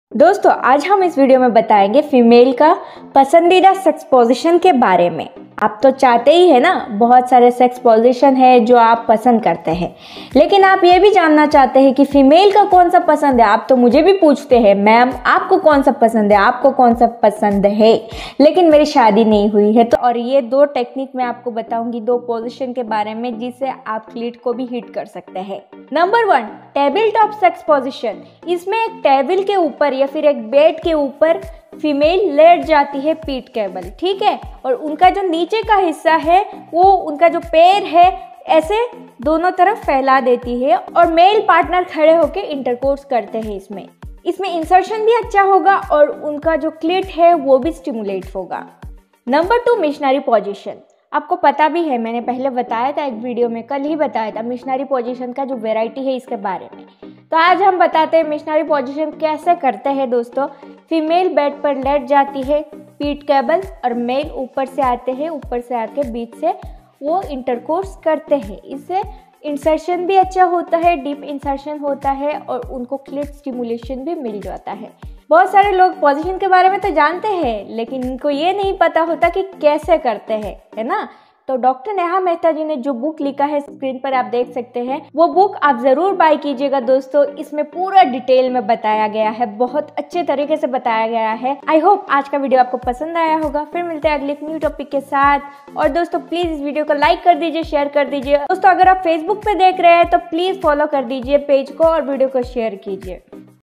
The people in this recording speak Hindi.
दोस्तों आज हम इस वीडियो में बताएंगे फीमेल का पसंदीदा सेक्स पोजीशन के बारे में। आप तो चाहते ही है ना, बहुत सारे सेक्स पोजीशन है जो आप पसंद करते हैं, लेकिन आप ये भी जानना चाहते हैं कि फीमेल का कौन सा पसंद है। आप तो मुझे भी पूछते हैं मैम आपको कौन सा पसंद है, आपको कौन सा पसंद है, लेकिन मेरी शादी नहीं हुई है। तो और ये दो टेक्निक मैं आपको बताऊंगी, दो पोजीशन के बारे में जिससे आप क्लीट को भी हिट कर सकते हैं। Number 1, table top sex position. इसमें एक टेबल के ऊपर या फिर एक बेड के ऊपर फीमेल लेट जाती है पीठ केबल, ठीक है, और उनका जो नीचे का हिस्सा है वो उनका जो पैर है ऐसे दोनों तरफ फैला देती है और मेल पार्टनर खड़े होकर इंटरकोर्स करते हैं। इसमें इंसर्शन भी अच्छा होगा और उनका जो क्लिट है वो भी स्टिमुलेट होगा। Number 2, missionary position. आपको पता भी है, मैंने पहले बताया था, एक वीडियो में कल ही बताया था मिशनरी पोजीशन का जो वैरायटी है इसके बारे में। तो आज हम बताते हैं मिशनरी पोजीशन कैसे करते हैं। दोस्तों, फीमेल बेड पर लेट जाती है पीठ केबल और मेल ऊपर से आते हैं, ऊपर से आके बीच से वो इंटरकोर्स करते हैं। इससे इंसर्शन भी अच्छा होता है, डीप इंसर्शन होता है और उनको क्लिट स्टिमुलेशन भी मिल जाता है। बहुत सारे लोग पोजीशन के बारे में तो जानते हैं, लेकिन इनको ये नहीं पता होता कि कैसे करते हैं, है ना। तो डॉक्टर नेहा मेहता जी ने जो बुक लिखा है, स्क्रीन पर आप देख सकते हैं, वो बुक आप जरूर बाय कीजिएगा दोस्तों। इसमें पूरा डिटेल में बताया गया है, बहुत अच्छे तरीके से बताया गया है। आई होप आज का वीडियो आपको पसंद आया होगा। फिर मिलते हैं अगले एक न्यू टॉपिक के साथ। और दोस्तों प्लीज इस वीडियो को लाइक कर दीजिए, शेयर कर दीजिए। दोस्तों अगर आप फेसबुक पे देख रहे हैं तो प्लीज फॉलो कर दीजिए पेज को और वीडियो को शेयर कीजिए।